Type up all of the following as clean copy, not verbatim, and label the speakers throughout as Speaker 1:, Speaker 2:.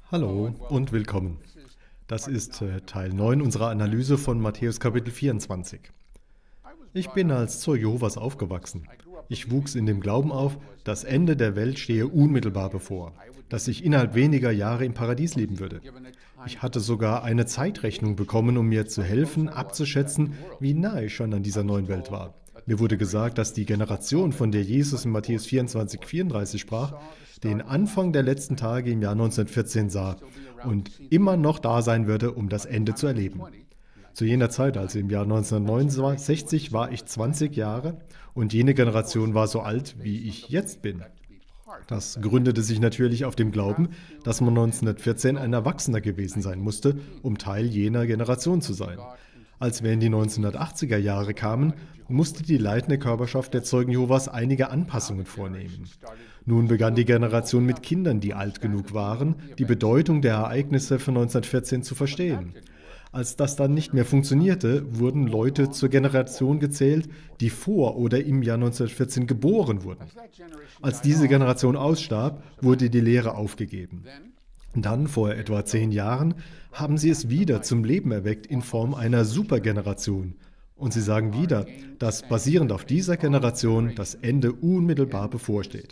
Speaker 1: Hallo und willkommen. Das ist Teil 9 unserer Analyse von Matthäus Kapitel 24. Ich bin als Zeuge Jehovas aufgewachsen. Ich wuchs in dem Glauben auf, das Ende der Welt stehe unmittelbar bevor, dass ich innerhalb weniger Jahre im Paradies leben würde. Ich hatte sogar eine Zeitrechnung bekommen, um mir zu helfen, abzuschätzen, wie nah ich schon an dieser neuen Welt war. Mir wurde gesagt, dass die Generation, von der Jesus in Matthäus 24, 34 sprach, den Anfang der letzten Tage im Jahr 1914 sah und immer noch da sein würde, um das Ende zu erleben. Zu jener Zeit, also im Jahr 1969, war ich 20 Jahre und jene Generation war so alt, wie ich jetzt bin. Das gründete sich natürlich auf dem Glauben, dass man 1914 ein Erwachsener gewesen sein musste, um Teil jener Generation zu sein. Als wir in die 1980er Jahre kamen, musste die leitende Körperschaft der Zeugen Jehovas einige Anpassungen vornehmen. Nun begann die Generation mit Kindern, die alt genug waren, die Bedeutung der Ereignisse von 1914 zu verstehen. Als das dann nicht mehr funktionierte, wurden Leute zur Generation gezählt, die vor oder im Jahr 1914 geboren wurden. Als diese Generation ausstarb, wurde die Lehre aufgegeben. Dann, vor etwa 10 Jahren, haben sie es wieder zum Leben erweckt in Form einer Supergeneration. Und sie sagen wieder, dass basierend auf dieser Generation das Ende unmittelbar bevorsteht.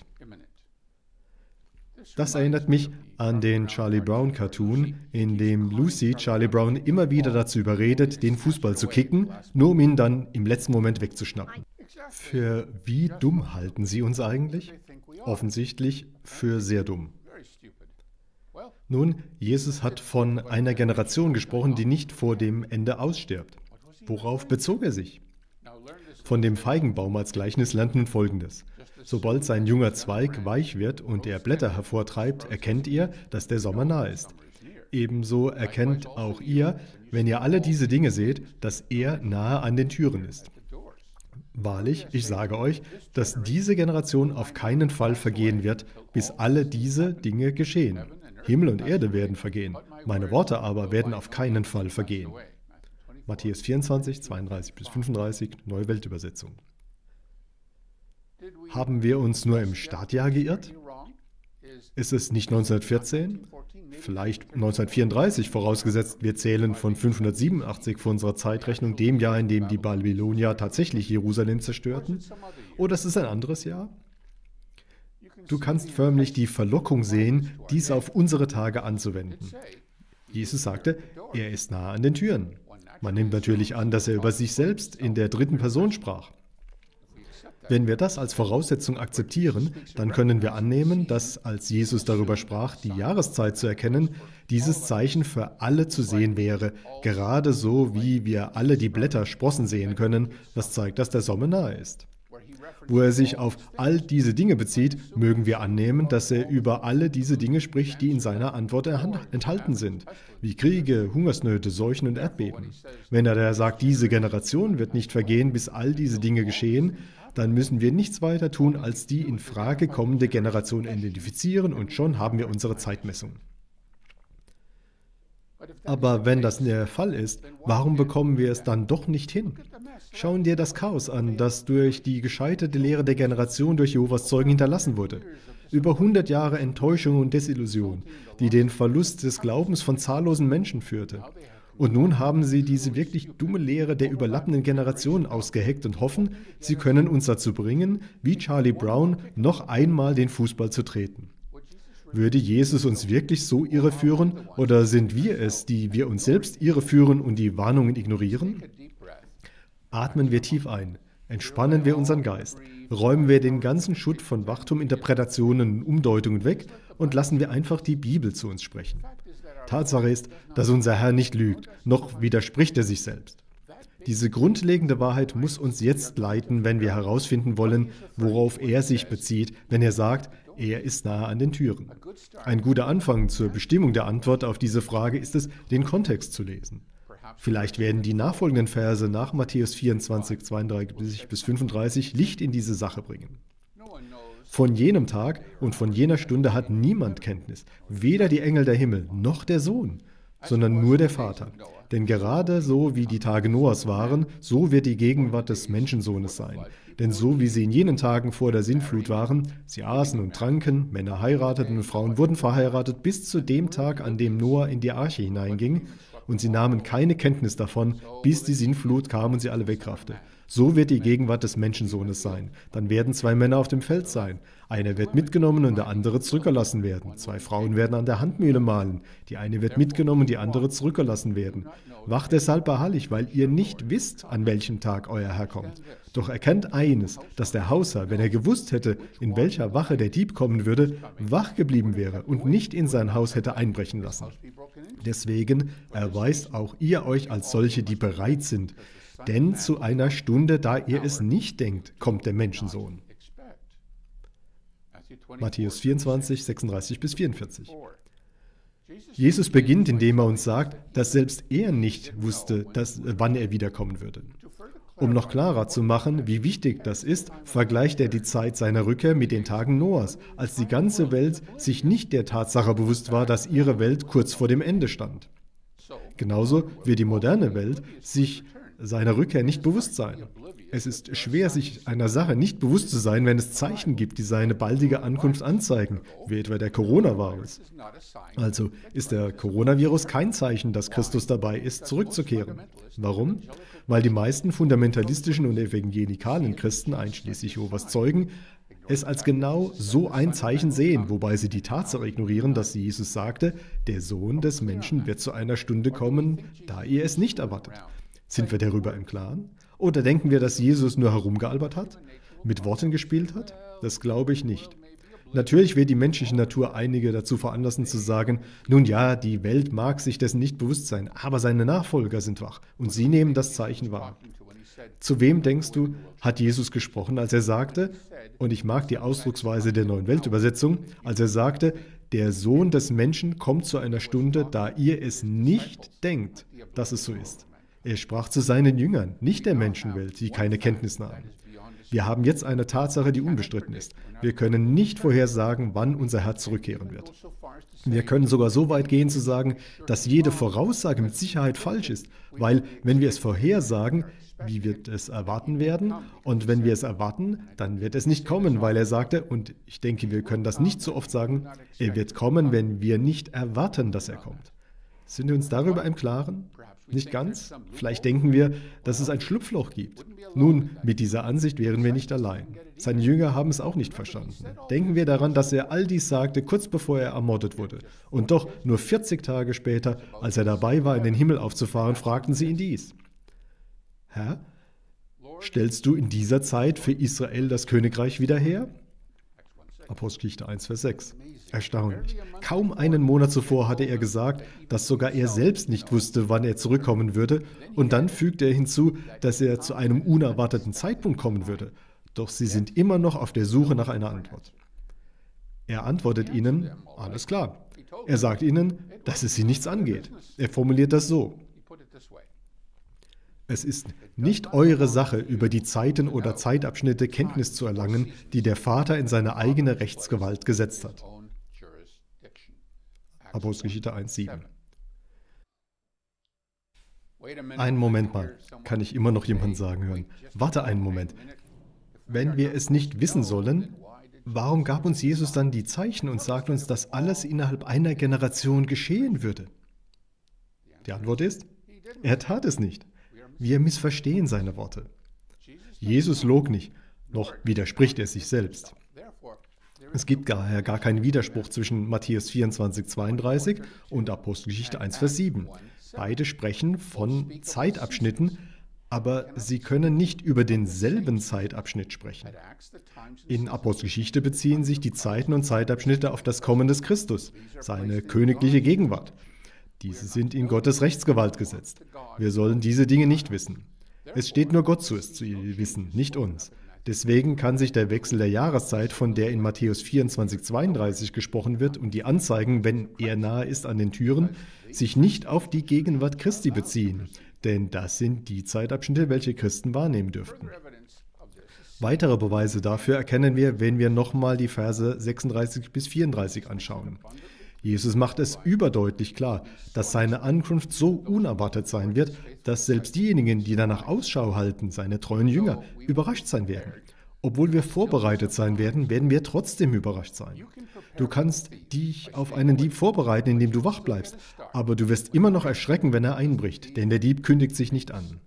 Speaker 1: Das erinnert mich an den Charlie Brown Cartoon, in dem Lucy Charlie Brown immer wieder dazu überredet, den Fußball zu kicken, nur um ihn dann im letzten Moment wegzuschnappen. Für wie dumm halten Sie uns eigentlich? Offensichtlich für sehr dumm. Nun, Jesus hat von einer Generation gesprochen, die nicht vor dem Ende ausstirbt. Worauf bezog er sich? Von dem Feigenbaum als Gleichnis lernt nun Folgendes. Sobald sein junger Zweig weich wird und er Blätter hervortreibt, erkennt ihr, dass der Sommer nahe ist. Ebenso erkennt auch ihr, wenn ihr alle diese Dinge seht, dass er nahe an den Türen ist. Wahrlich, ich sage euch, dass diese Generation auf keinen Fall vergehen wird, bis alle diese Dinge geschehen. Himmel und Erde werden vergehen, meine Worte aber werden auf keinen Fall vergehen. Matthäus 24, 32 bis 35, Neue Weltübersetzung. Haben wir uns nur im Startjahr geirrt? Ist es nicht 1914? Vielleicht 1934, vorausgesetzt wir zählen von 587 vor unserer Zeitrechnung, dem Jahr, in dem die Babylonier tatsächlich Jerusalem zerstörten? Oder ist es ein anderes Jahr? Du kannst förmlich die Verlockung sehen, dies auf unsere Tage anzuwenden. Jesus sagte, er ist nahe an den Türen. Man nimmt natürlich an, dass er über sich selbst in der dritten Person sprach. Wenn wir das als Voraussetzung akzeptieren, dann können wir annehmen, dass, als Jesus darüber sprach, die Jahreszeit zu erkennen, dieses Zeichen für alle zu sehen wäre, gerade so wie wir alle die Blätter sprossen sehen können, was zeigt, dass der Sommer nahe ist. Wo er sich auf all diese Dinge bezieht, mögen wir annehmen, dass er über alle diese Dinge spricht, die in seiner Antwort enthalten sind, wie Kriege, Hungersnöte, Seuchen und Erdbeben. Wenn er da sagt, diese Generation wird nicht vergehen, bis all diese Dinge geschehen, dann müssen wir nichts weiter tun, als die in Frage kommende Generation identifizieren und schon haben wir unsere Zeitmessung. Aber wenn das der Fall ist, warum bekommen wir es dann doch nicht hin? Schauen dir das Chaos an, das durch die gescheiterte Lehre der Generation durch Jehovas Zeugen hinterlassen wurde. Über 100 Jahre Enttäuschung und Desillusion, die den Verlust des Glaubens von zahllosen Menschen führte. Und nun haben sie diese wirklich dumme Lehre der überlappenden Generationen ausgeheckt und hoffen, sie können uns dazu bringen, wie Charlie Brown, noch einmal den Fußball zu treten. Würde Jesus uns wirklich so irreführen oder sind wir es, die wir uns selbst irreführen und die Warnungen ignorieren? Atmen wir tief ein, entspannen wir unseren Geist, räumen wir den ganzen Schutt von Wachtum-Interpretationen und Umdeutungen weg und lassen wir einfach die Bibel zu uns sprechen. Tatsache ist, dass unser Herr nicht lügt, noch widerspricht er sich selbst. Diese grundlegende Wahrheit muss uns jetzt leiten, wenn wir herausfinden wollen, worauf er sich bezieht, wenn er sagt, er ist nahe an den Türen. Ein guter Anfang zur Bestimmung der Antwort auf diese Frage ist es, den Kontext zu lesen. Vielleicht werden die nachfolgenden Verse nach Matthäus 24, 32 bis 35 Licht in diese Sache bringen. Von jenem Tag und von jener Stunde hat niemand Kenntnis, weder die Engel der Himmel noch der Sohn, sondern nur der Vater. Denn gerade so wie die Tage Noahs waren, so wird die Gegenwart des Menschensohnes sein. Denn so wie sie in jenen Tagen vor der Sintflut waren, sie aßen und tranken, Männer heirateten und Frauen wurden verheiratet, bis zu dem Tag, an dem Noah in die Arche hineinging, und sie nahmen keine Kenntnis davon, bis die Sintflut kam und sie alle wegraffte. So wird die Gegenwart des Menschensohnes sein. Dann werden zwei Männer auf dem Feld sein. Einer wird mitgenommen und der andere zurückgelassen werden. Zwei Frauen werden an der Handmühle mahlen. Die eine wird mitgenommen und die andere zurückgelassen werden. Wacht deshalb beharrlich, weil ihr nicht wisst, an welchem Tag euer Herr kommt. Doch erkennt eines, dass der Hausherr, wenn er gewusst hätte, in welcher Wache der Dieb kommen würde, wach geblieben wäre und nicht in sein Haus hätte einbrechen lassen. Deswegen erweist auch ihr euch als solche, die bereit sind. Denn zu einer Stunde, da ihr es nicht denkt, kommt der Menschensohn. Matthäus 24, 36 bis 44. Jesus beginnt, indem er uns sagt, dass selbst er nicht wusste, wann er wiederkommen würde. Um noch klarer zu machen, wie wichtig das ist, vergleicht er die Zeit seiner Rückkehr mit den Tagen Noahs, als die ganze Welt sich nicht der Tatsache bewusst war, dass ihre Welt kurz vor dem Ende stand. Genauso wird die moderne Welt sich seiner Rückkehr nicht bewusst sein. Es ist schwer, sich einer Sache nicht bewusst zu sein, wenn es Zeichen gibt, die seine baldige Ankunft anzeigen, wie etwa der Coronavirus. Also ist der Coronavirus kein Zeichen, dass Christus dabei ist, zurückzukehren. Warum? Weil die meisten fundamentalistischen und evangelikalen Christen, einschließlich Jehovas Zeugen, es als genau so ein Zeichen sehen, wobei sie die Tatsache ignorieren, dass Jesus sagte, der Sohn des Menschen wird zu einer Stunde kommen, da ihr es nicht erwartet. Sind wir darüber im Klaren? Oder denken wir, dass Jesus nur herumgealbert hat, mit Worten gespielt hat? Das glaube ich nicht. Natürlich wird die menschliche Natur einige dazu veranlassen zu sagen, nun ja, die Welt mag sich dessen nicht bewusst sein, aber seine Nachfolger sind wach und sie nehmen das Zeichen wahr. Zu wem denkst du, hat Jesus gesprochen, als er sagte, und ich mag die Ausdrucksweise der Neuen Weltübersetzung, als er sagte, der Sohn des Menschen kommt zu einer Stunde, da ihr es nicht denkt, dass es so ist. Er sprach zu seinen Jüngern, nicht der Menschenwelt, die keine Kenntnis nahmen. Wir haben jetzt eine Tatsache, die unbestritten ist. Wir können nicht vorhersagen, wann unser Herr zurückkehren wird. Wir können sogar so weit gehen zu sagen, dass jede Voraussage mit Sicherheit falsch ist, weil wenn wir es vorhersagen, wie wird es erwarten werden? Und wenn wir es erwarten, dann wird es nicht kommen, weil er sagte, und ich denke, wir können das nicht so oft sagen, er wird kommen, wenn wir nicht erwarten, dass er kommt. Sind wir uns darüber im Klaren? Nicht ganz? Vielleicht denken wir, dass es ein Schlupfloch gibt. Nun, mit dieser Ansicht wären wir nicht allein. Seine Jünger haben es auch nicht verstanden. Denken wir daran, dass er all dies sagte, kurz bevor er ermordet wurde. Und doch, nur 40 Tage später, als er dabei war, in den Himmel aufzufahren, fragten sie ihn dies. Herr, stellst du in dieser Zeit für Israel das Königreich wieder her? Apostelgeschichte 1, Vers 6. Erstaunlich. Kaum einen Monat zuvor hatte er gesagt, dass sogar er selbst nicht wusste, wann er zurückkommen würde, und dann fügte er hinzu, dass er zu einem unerwarteten Zeitpunkt kommen würde. Doch sie sind immer noch auf der Suche nach einer Antwort. Er antwortet ihnen, alles klar. Er sagt ihnen, dass es sie nichts angeht. Er formuliert das so. Es ist nicht eure Sache, über die Zeiten oder Zeitabschnitte Kenntnis zu erlangen, die der Vater in seine eigene Rechtsgewalt gesetzt hat. Apostelgeschichte 1,7. Einen Moment mal, kann ich immer noch jemanden sagen hören. Warte einen Moment. Wenn wir es nicht wissen sollen, warum gab uns Jesus dann die Zeichen und sagt uns, dass alles innerhalb einer Generation geschehen würde? Die Antwort ist, er tat es nicht. Wir missverstehen seine Worte. Jesus log nicht, noch widerspricht er sich selbst. Es gibt daher gar keinen Widerspruch zwischen Matthäus 24, 32 und Apostelgeschichte 1, Vers 7. Beide sprechen von Zeitabschnitten, aber sie können nicht über denselben Zeitabschnitt sprechen. In Apostelgeschichte beziehen sich die Zeiten und Zeitabschnitte auf das Kommen des Christus, seine königliche Gegenwart. Diese sind in Gottes Rechtsgewalt gesetzt. Wir sollen diese Dinge nicht wissen. Es steht nur Gott zu, es zu wissen, nicht uns. Deswegen kann sich der Wechsel der Jahreszeit, von der in Matthäus 24, 32 gesprochen wird, und die Anzeigen, wenn er nahe ist an den Türen, sich nicht auf die Gegenwart Christi beziehen. Denn das sind die Zeitabschnitte, welche Christen wahrnehmen dürften. Weitere Beweise dafür erkennen wir, wenn wir nochmal die Verse 36 bis 34 anschauen. Jesus macht es überdeutlich klar, dass seine Ankunft so unerwartet sein wird, dass selbst diejenigen, die danach Ausschau halten, seine treuen Jünger, überrascht sein werden. Obwohl wir vorbereitet sein werden, werden wir trotzdem überrascht sein. Du kannst dich auf einen Dieb vorbereiten, indem du wach bleibst, aber du wirst immer noch erschrecken, wenn er einbricht, denn der Dieb kündigt sich nicht an.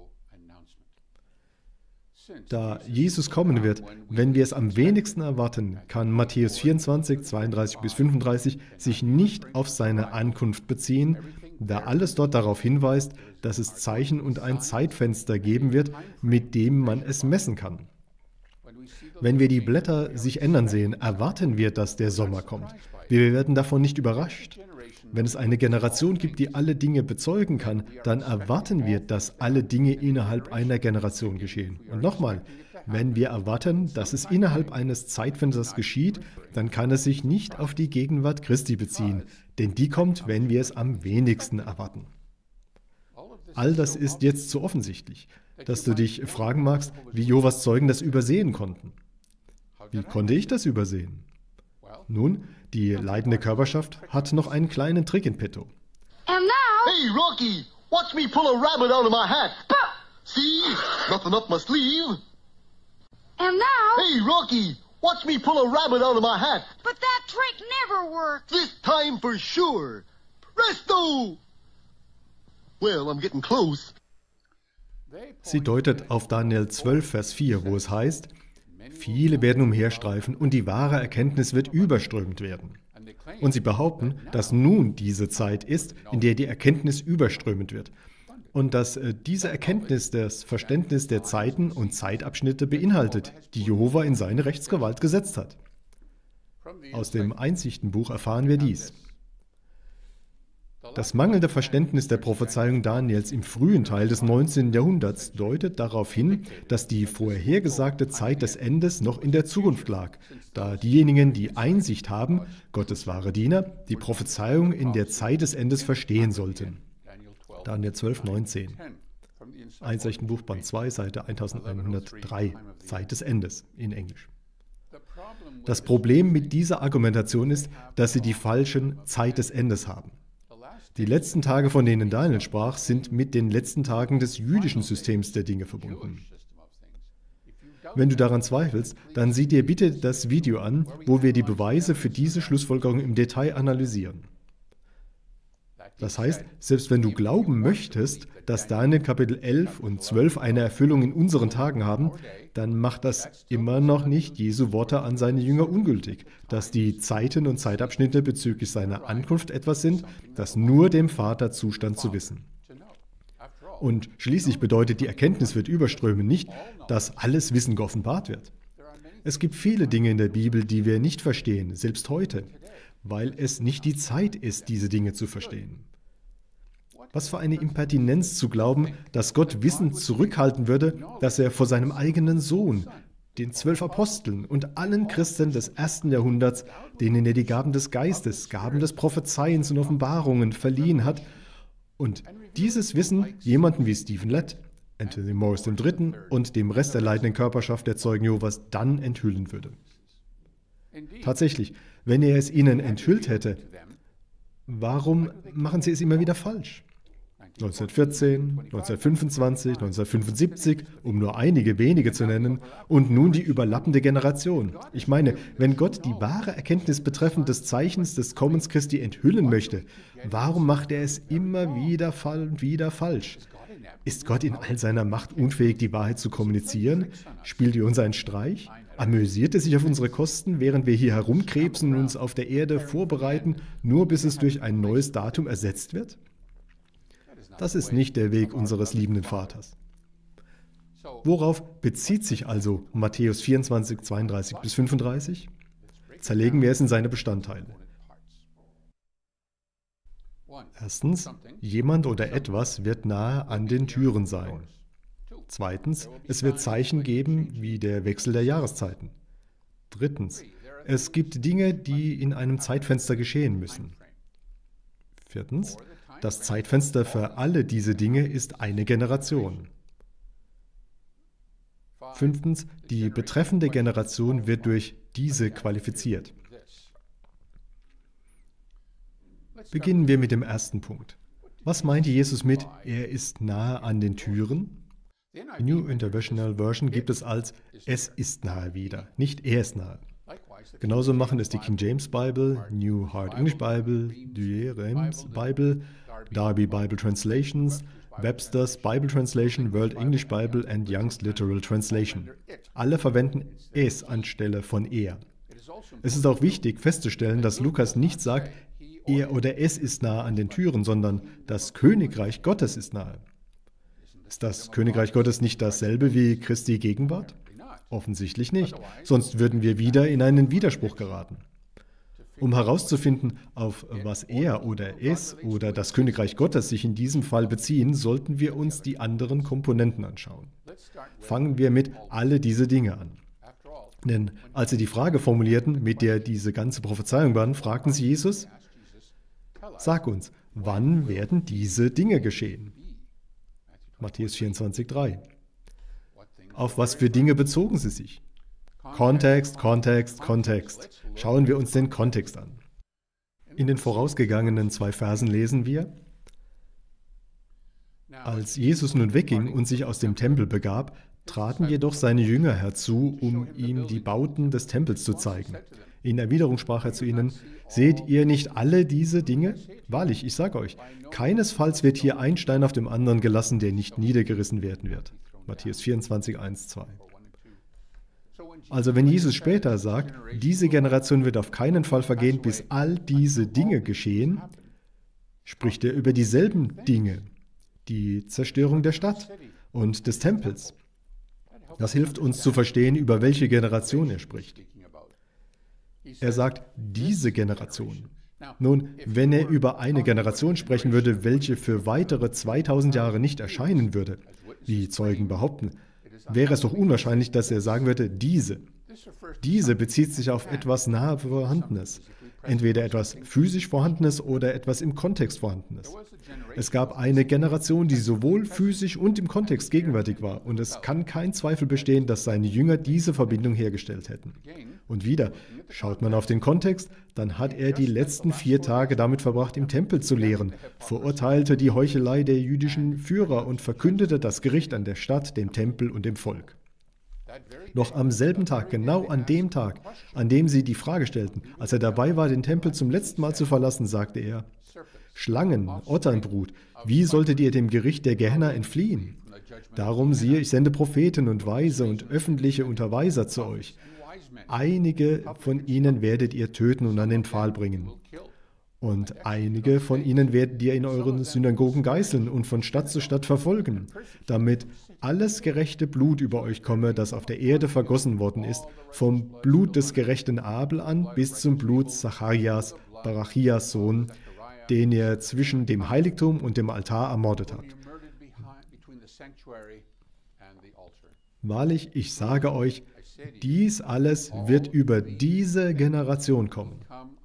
Speaker 1: Da Jesus kommen wird, wenn wir es am wenigsten erwarten, kann Matthäus 24, 32 bis 35 sich nicht auf seine Ankunft beziehen, da alles dort darauf hinweist, dass es Zeichen und ein Zeitfenster geben wird, mit dem man es messen kann. Wenn wir die Blätter sich ändern sehen, erwarten wir, dass der Sommer kommt. Wir werden davon nicht überrascht. Wenn es eine Generation gibt, die alle Dinge bezeugen kann, dann erwarten wir, dass alle Dinge innerhalb einer Generation geschehen. Und nochmal, wenn wir erwarten, dass es innerhalb eines Zeitfensters geschieht, dann kann es sich nicht auf die Gegenwart Christi beziehen, denn die kommt, wenn wir es am wenigsten erwarten. All das ist jetzt so offensichtlich, dass du dich fragen magst, wie Jehovas Zeugen das übersehen konnten. Wie konnte ich das übersehen? Nun, die leidende Körperschaft hat noch einen kleinen Trick in petto.
Speaker 2: And now,
Speaker 3: Hey, Rocky, watch me pull a rabbit out of my hat. See? Nothing up my sleeve.
Speaker 2: and now,
Speaker 3: Hey, Rocky, watch me pull a rabbit out of my hat.
Speaker 2: but that trick never worked.
Speaker 3: This time for sure. Presto! Well, I'm getting close.
Speaker 1: Sie deutet auf Daniel 12, Vers 4, wo es heißt, viele werden umherstreifen und die wahre Erkenntnis wird überströmend werden. Und sie behaupten, dass nun diese Zeit ist, in der die Erkenntnis überströmend wird. Und dass diese Erkenntnis das Verständnis der Zeiten und Zeitabschnitte beinhaltet, die Jehova in seine Rechtsgewalt gesetzt hat. Aus dem Einsichtenbuch erfahren wir dies. Das mangelnde Verständnis der Prophezeiung Daniels im frühen Teil des 19. Jahrhunderts deutet darauf hin, dass die vorhergesagte Zeit des Endes noch in der Zukunft lag, da diejenigen, die Einsicht haben, Gottes wahre Diener, die Prophezeiung in der Zeit des Endes verstehen sollten. Daniel 12, 19. Einsichtenbuch, Band 2, Seite 1103, Zeit des Endes in Englisch. Das Problem mit dieser Argumentation ist, dass sie die falschen Zeit des Endes haben. Die letzten Tage, von denen Daniel sprach, sind mit den letzten Tagen des jüdischen Systems der Dinge verbunden. Wenn du daran zweifelst, dann sieh dir bitte das Video an, wo wir die Beweise für diese Schlussfolgerung im Detail analysieren. Das heißt, selbst wenn du glauben möchtest, dass Daniel Kapitel 11 und 12 eine Erfüllung in unseren Tagen haben, dann macht das immer noch nicht Jesu Worte an seine Jünger ungültig, dass die Zeiten und Zeitabschnitte bezüglich seiner Ankunft etwas sind, das nur dem Vater zustand zu wissen. Und schließlich bedeutet die Erkenntnis wird überströmen nicht, dass alles Wissen geoffenbart wird. Es gibt viele Dinge in der Bibel, die wir nicht verstehen, selbst heute, weil es nicht die Zeit ist, diese Dinge zu verstehen. Was für eine Impertinenz zu glauben, dass Gott Wissen zurückhalten würde, das er vor seinem eigenen Sohn, den 12 Aposteln und allen Christen des 1. Jahrhunderts, denen er die Gaben des Geistes, Gaben des Prophezeiens und Offenbarungen verliehen hat, und dieses Wissen jemanden wie Stephen Lett, Anthony Morris III. Und dem Rest der leitenden Körperschaft der Zeugen Jehovas dann enthüllen würde. Tatsächlich, wenn er es ihnen enthüllt hätte, warum machen sie es immer wieder falsch? 1914, 1925, 1975, um nur einige wenige zu nennen, und nun die überlappende Generation. Ich meine, wenn Gott die wahre Erkenntnis betreffend des Zeichens des Kommens Christi enthüllen möchte, warum macht er es immer wieder falsch? Ist Gott in all seiner Macht unfähig, die Wahrheit zu kommunizieren? Spielt er uns einen Streich? Amüsiert er sich auf unsere Kosten, während wir hier herumkrebsen und uns auf der Erde vorbereiten, nur bis es durch ein neues Datum ersetzt wird? Das ist nicht der Weg unseres liebenden Vaters. Worauf bezieht sich also Matthäus 24, 32 bis 35? Zerlegen wir es in seine Bestandteile. Erstens, jemand oder etwas wird nahe an den Türen sein. Zweitens, es wird Zeichen geben wie der Wechsel der Jahreszeiten. Drittens, es gibt Dinge, die in einem Zeitfenster geschehen müssen. Viertens, das Zeitfenster für alle diese Dinge ist eine Generation. Fünftens, die betreffende Generation wird durch diese qualifiziert. Beginnen wir mit dem ersten Punkt. Was meinte Jesus mit, er ist nahe an den Türen? Die New International Version gibt es als, es ist nahe wieder, nicht er ist nahe. Genauso machen es die King James Bible, New Hard English Bible, Douay Rheims Bible, Darby Bible Translations, Webster's Bible Translation, World English Bible and Young's Literal Translation. Alle verwenden es anstelle von er. Es ist auch wichtig festzustellen, dass Lukas nicht sagt, er oder es ist nahe an den Türen, sondern das Königreich Gottes ist nahe. Ist das Königreich Gottes nicht dasselbe wie Christi Gegenwart? Offensichtlich nicht, sonst würden wir wieder in einen Widerspruch geraten. Um herauszufinden, auf was er oder es oder das Königreich Gottes sich in diesem Fall beziehen, sollten wir uns die anderen Komponenten anschauen. Fangen wir mit alle diese Dinge an. Denn als sie die Frage formulierten, mit der diese ganze Prophezeiung begann, fragten sie Jesus, sag uns, wann werden diese Dinge geschehen? Matthäus 24,3. Auf was für Dinge bezogen sie sich? Kontext, Kontext, Kontext. Schauen wir uns den Kontext an. In den vorausgegangenen 2 Versen lesen wir, als Jesus nun wegging und sich aus dem Tempel begab, traten jedoch seine Jünger herzu, um ihm die Bauten des Tempels zu zeigen. In Erwiderung sprach er zu ihnen, seht ihr nicht alle diese Dinge? Wahrlich, ich sage euch, keinesfalls wird hier ein Stein auf dem anderen gelassen, der nicht niedergerissen werden wird. Matthäus 24, 1, 2. Also wenn Jesus später sagt, diese Generation wird auf keinen Fall vergehen, bis all diese Dinge geschehen, spricht er über dieselben Dinge, die Zerstörung der Stadt und des Tempels. Das hilft uns zu verstehen, über welche Generation er spricht. Er sagt, diese Generation. Nun, wenn er über eine Generation sprechen würde, welche für weitere 2000 Jahre nicht erscheinen würde, wie Zeugen behaupten, wäre es doch unwahrscheinlich, dass er sagen würde, diese. Diese bezieht sich auf etwas nahe Vorhandenes. Entweder etwas physisch Vorhandenes oder etwas im Kontext Vorhandenes. Es gab eine Generation, die sowohl physisch und im Kontext gegenwärtig war, und es kann kein Zweifel bestehen, dass seine Jünger diese Verbindung hergestellt hätten. Und wieder, schaut man auf den Kontext, dann hat er die letzten 4 Tage damit verbracht, im Tempel zu lehren, verurteilte die Heuchelei der jüdischen Führer und verkündete das Gericht an der Stadt, dem Tempel und dem Volk. Noch am selben Tag, genau an dem Tag, an dem sie die Frage stellten, als er dabei war, den Tempel zum letzten Mal zu verlassen, sagte er, Schlangen, Otternbrut, wie solltet ihr dem Gericht der Gehenna entfliehen? Darum siehe, ich sende Propheten und Weise und öffentliche Unterweiser zu euch. Einige von ihnen werdet ihr töten und an den Pfahl bringen. Und einige von ihnen werdet ihr in euren Synagogen geißeln und von Stadt zu Stadt verfolgen, damit alles gerechte Blut über euch komme, das auf der Erde vergossen worden ist, vom Blut des gerechten Abel an bis zum Blut Zacharias, Barachias Sohn, den er zwischen dem Heiligtum und dem Altar ermordet hat. Wahrlich, ich sage euch, dies alles wird über diese Generation kommen.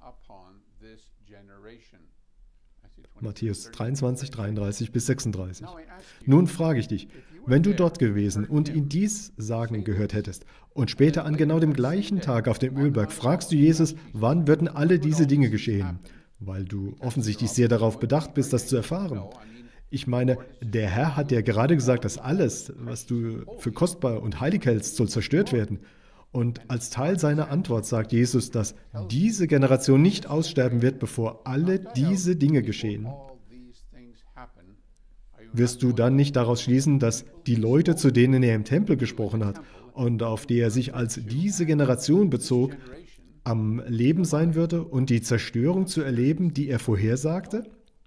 Speaker 1: Matthäus 23, 33 bis 36. Nun frage ich dich, wenn du dort gewesen und ihn dies sagen gehört hättest und später an genau dem gleichen Tag auf dem Ölberg fragst du Jesus, wann würden alle diese Dinge geschehen? Weil du offensichtlich sehr darauf bedacht bist, das zu erfahren. Ich meine, der Herr hat dir gerade gesagt, dass alles, was du für kostbar und heilig hältst, soll zerstört werden. Und als Teil seiner Antwort sagt Jesus, dass diese Generation nicht aussterben wird, bevor alle diese Dinge geschehen. Wirst du dann nicht daraus schließen, dass die Leute, zu denen er im Tempel gesprochen hat und auf die er sich als diese Generation bezog, am Leben sein würde und die Zerstörung zu erleben, die er vorhersagte?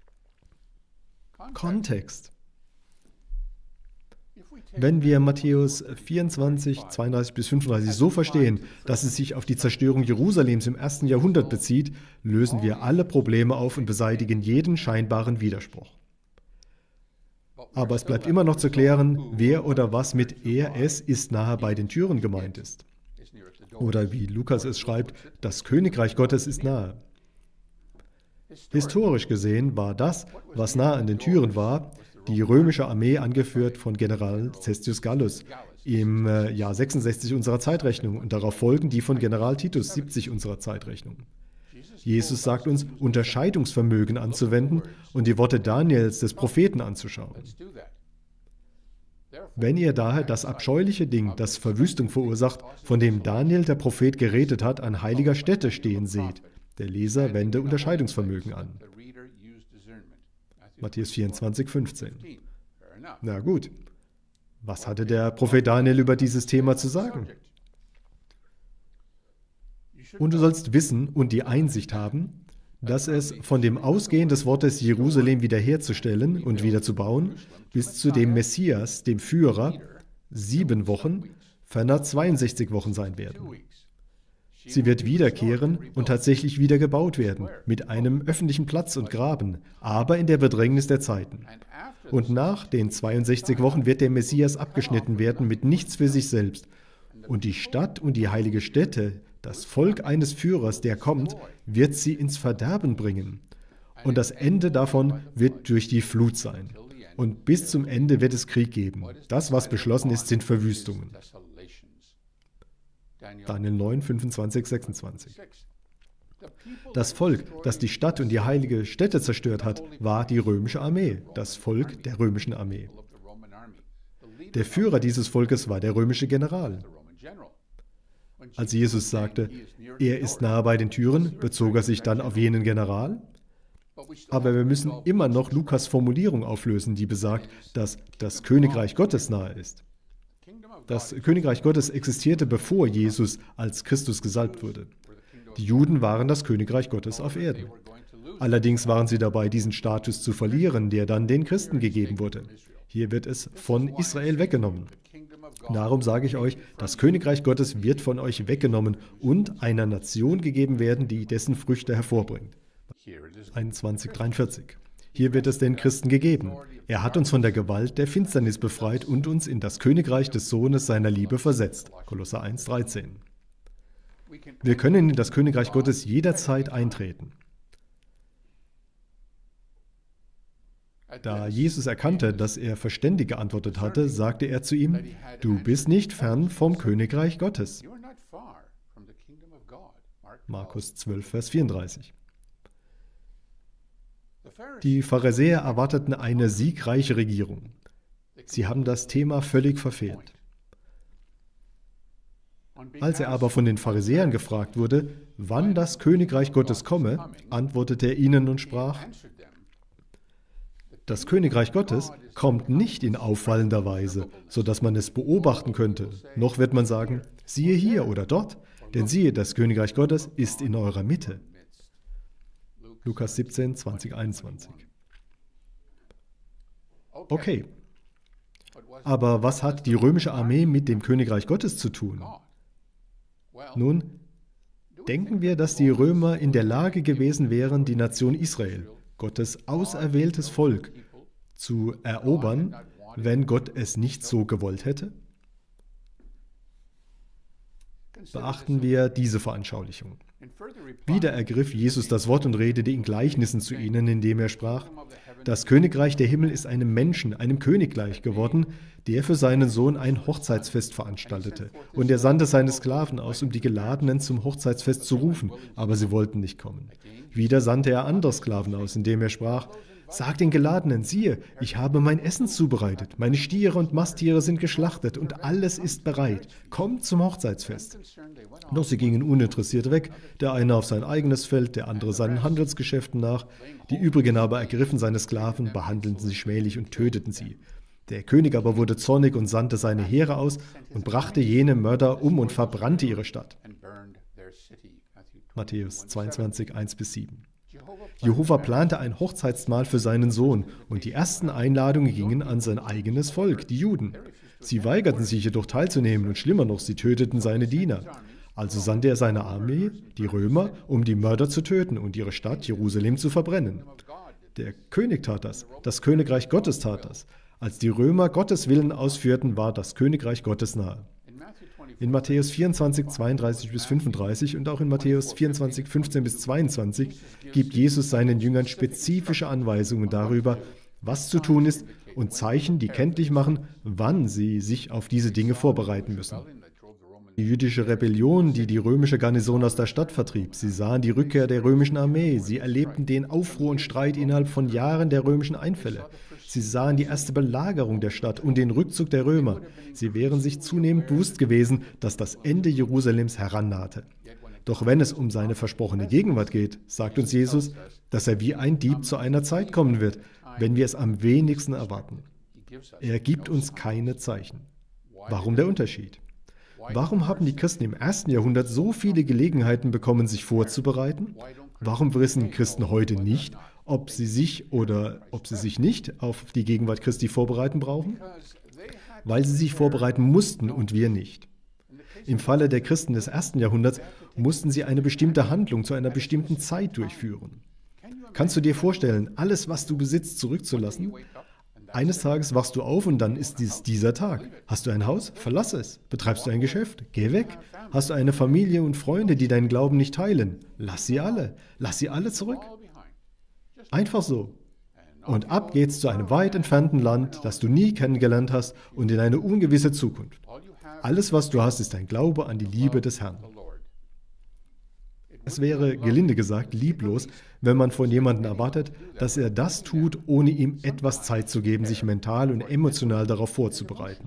Speaker 1: Kontext. Wenn wir Matthäus 24, 32 bis 35 so verstehen, dass es sich auf die Zerstörung Jerusalems im 1. Jahrhundert bezieht, lösen wir alle Probleme auf und beseitigen jeden scheinbaren Widerspruch. Aber es bleibt immer noch zu klären, wer oder was mit er, es ist nahe bei den Türen gemeint ist. Oder wie Lukas es schreibt, das Königreich Gottes ist nahe. Historisch gesehen war das, was nahe an den Türen war, die römische Armee, angeführt von General Cestius Gallus, im Jahr 66 unserer Zeitrechnung und darauf folgen die von General Titus 70 unserer Zeitrechnung. Jesus sagt uns, Unterscheidungsvermögen anzuwenden und die Worte Daniels des Propheten anzuschauen. Wenn ihr daher das abscheuliche Ding, das Verwüstung verursacht, von dem Daniel der Prophet geredet hat, an heiliger Stätte stehen seht, der Leser wende Unterscheidungsvermögen an. Matthäus 24, 15. Na gut, was hatte der Prophet Daniel über dieses Thema zu sagen? Und du sollst wissen und die Einsicht haben, dass es von dem Ausgehen des Wortes Jerusalem wiederherzustellen und wieder zu bauen, bis zu dem Messias, dem Führer, 7 Wochen, ferner 62 Wochen sein werden. Sie wird wiederkehren und tatsächlich wieder gebaut werden, mit einem öffentlichen Platz und Graben, aber in der Bedrängnis der Zeiten. Und nach den 62 Wochen wird der Messias abgeschnitten werden mit nichts für sich selbst. Und die Stadt und die heilige Stätte, das Volk eines Führers, der kommt, wird sie ins Verderben bringen. Und das Ende davon wird durch die Flut sein. Und bis zum Ende wird es Krieg geben. Das, was beschlossen ist, sind Verwüstungen. Daniel 9, 25, 26. Das Volk, das die Stadt und die heilige Stätte zerstört hat, war die römische Armee, das Volk der römischen Armee. Der Führer dieses Volkes war der römische General. Als Jesus sagte, er ist nahe bei den Türen, bezog er sich dann auf jenen General? Aber wir müssen immer noch Lukas' Formulierung auflösen, die besagt, dass das Königreich Gottes nahe ist. Das Königreich Gottes existierte, bevor Jesus als Christus gesalbt wurde. Die Juden waren das Königreich Gottes auf Erden. Allerdings waren sie dabei, diesen Status zu verlieren, der dann den Christen gegeben wurde. Hier wird es von Israel weggenommen. Darum sage ich euch, das Königreich Gottes wird von euch weggenommen und einer Nation gegeben werden, die dessen Früchte hervorbringt. 21,43. Hier wird es den Christen gegeben. Er hat uns von der Gewalt der Finsternis befreit und uns in das Königreich des Sohnes seiner Liebe versetzt. Kolosser 1,13. Wir können in das Königreich Gottes jederzeit eintreten. Da Jesus erkannte, dass er verständig geantwortet hatte, sagte er zu ihm, du bist nicht fern vom Königreich Gottes. Markus 12, Vers 34. Die Pharisäer erwarteten eine siegreiche Regierung. Sie haben das Thema völlig verfehlt. Als er aber von den Pharisäern gefragt wurde, wann das Königreich Gottes komme, antwortete er ihnen und sprach, das Königreich Gottes kommt nicht in auffallender Weise, sodass man es beobachten könnte, noch wird man sagen, siehe hier oder dort, denn siehe, das Königreich Gottes ist in eurer Mitte. Lukas 17, 20, 21. Okay, aber was hat die römische Armee mit dem Königreich Gottes zu tun? Nun, denken wir, dass die Römer in der Lage gewesen wären, die Nation Israel, Gottes auserwähltes Volk, zu erobern, wenn Gott es nicht so gewollt hätte? Beachten wir diese Veranschaulichung. Wieder ergriff Jesus das Wort und redete in Gleichnissen zu ihnen, indem er sprach, das Königreich der Himmel ist einem Menschen, einem König gleich geworden, der für seinen Sohn ein Hochzeitsfest veranstaltete. Und er sandte seine Sklaven aus, um die Geladenen zum Hochzeitsfest zu rufen, aber sie wollten nicht kommen. Wieder sandte er andere Sklaven aus, indem er sprach, sagt den Geladenen, siehe, ich habe mein Essen zubereitet, meine Stiere und Masttiere sind geschlachtet und alles ist bereit. Kommt zum Hochzeitsfest. Doch sie gingen uninteressiert weg, der eine auf sein eigenes Feld, der andere seinen Handelsgeschäften nach. Die übrigen aber ergriffen seine Sklaven, behandelten sie schmählich und töteten sie. Der König aber wurde zornig und sandte seine Heere aus und brachte jene Mörder um und verbrannte ihre Stadt. Matthäus 22, 1-7. Jehova plante ein Hochzeitsmahl für seinen Sohn und die ersten Einladungen gingen an sein eigenes Volk, die Juden. Sie weigerten sich jedoch teilzunehmen und schlimmer noch, sie töteten seine Diener. Also sandte er seine Armee, die Römer, um die Mörder zu töten und ihre Stadt Jerusalem zu verbrennen. Der König tat das Königreich Gottes tat das. Als die Römer Gottes Willen ausführten, war das Königreich Gottes nahe. In Matthäus 24, 32-35 und auch in Matthäus 24, 15-22 gibt Jesus seinen Jüngern spezifische Anweisungen darüber, was zu tun ist und Zeichen, die kenntlich machen, wann sie sich auf diese Dinge vorbereiten müssen. Die jüdische Rebellion, die die römische Garnison aus der Stadt vertrieb. Sie sahen die Rückkehr der römischen Armee. Sie erlebten den Aufruhr und Streit innerhalb von Jahren der römischen Einfälle. Sie sahen die erste Belagerung der Stadt und den Rückzug der Römer. Sie wären sich zunehmend bewusst gewesen, dass das Ende Jerusalems herannahte. Doch wenn es um seine versprochene Gegenwart geht, sagt uns Jesus, dass er wie ein Dieb zu einer Zeit kommen wird, wenn wir es am wenigsten erwarten. Er gibt uns keine Zeichen. Warum der Unterschied? Warum haben die Christen im 1. Jahrhundert so viele Gelegenheiten bekommen, sich vorzubereiten? Warum wissen Christen heute nicht, ob sie sich oder ob sie sich nicht auf die Gegenwart Christi vorbereiten brauchen? Weil sie sich vorbereiten mussten und wir nicht. Im Falle der Christen des 1. Jahrhunderts mussten sie eine bestimmte Handlung zu einer bestimmten Zeit durchführen. Kannst du dir vorstellen, alles, was du besitzt, zurückzulassen? Eines Tages wachst du auf und dann ist dies dieser Tag. Hast du ein Haus? Verlass es. Betreibst du ein Geschäft? Geh weg. Hast du eine Familie und Freunde, die deinen Glauben nicht teilen? Lass sie alle. Lass sie alle zurück. Einfach so. Und ab geht's zu einem weit entfernten Land, das du nie kennengelernt hast und in eine ungewisse Zukunft. Alles, was du hast, ist ein Glaube an die Liebe des Herrn. Es wäre, gelinde gesagt, lieblos, wenn man von jemandem erwartet, dass er das tut, ohne ihm etwas Zeit zu geben, sich mental und emotional darauf vorzubereiten.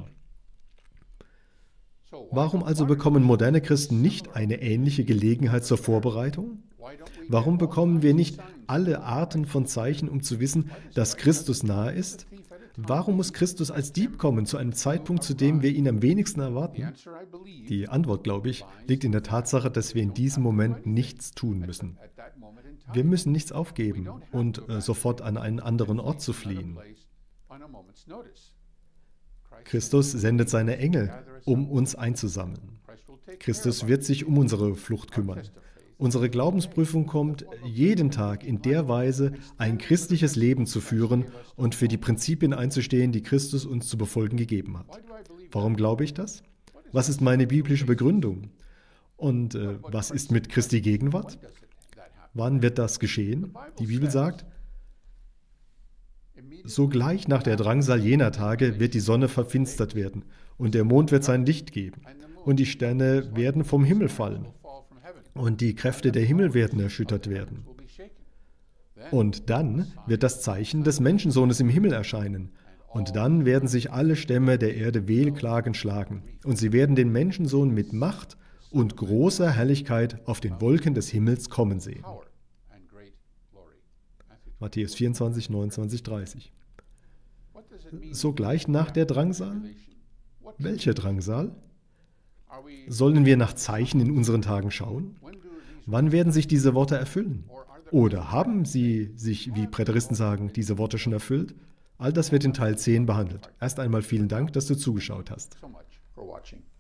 Speaker 1: Warum also bekommen moderne Christen nicht eine ähnliche Gelegenheit zur Vorbereitung? Warum bekommen wir nicht alle Arten von Zeichen, um zu wissen, dass Christus nahe ist? Warum muss Christus als Dieb kommen, zu einem Zeitpunkt, zu dem wir ihn am wenigsten erwarten? Die Antwort, glaube ich, liegt in der Tatsache, dass wir in diesem Moment nichts tun müssen. Wir müssen nichts aufgeben und sofort an einen anderen Ort zu fliehen. Christus sendet seine Engel, um uns einzusammeln. Christus wird sich um unsere Flucht kümmern. Unsere Glaubensprüfung kommt, jeden Tag in der Weise ein christliches Leben zu führen und für die Prinzipien einzustehen, die Christus uns zu befolgen gegeben hat. Warum glaube ich das? Was ist meine biblische Begründung? Und was ist mit Christi Gegenwart? Wann wird das geschehen? Die Bibel sagt, sogleich nach der Drangsal jener Tage wird die Sonne verfinstert werden und der Mond wird sein Licht geben und die Sterne werden vom Himmel fallen. Und die Kräfte der Himmel werden erschüttert werden. Und dann wird das Zeichen des Menschensohnes im Himmel erscheinen. Und dann werden sich alle Stämme der Erde wehklagend schlagen. Und sie werden den Menschensohn mit Macht und großer Herrlichkeit auf den Wolken des Himmels kommen sehen. Matthäus 24, 29, 30. Sogleich nach der Drangsal? Welche Drangsal? Sollen wir nach Zeichen in unseren Tagen schauen? Wann werden sich diese Worte erfüllen? Oder haben sie sich, wie Präteristen sagen, diese Worte schon erfüllt? All das wird in Teil 10 behandelt. Erst einmal vielen Dank, dass du zugeschaut hast.
Speaker 4: So much for watching.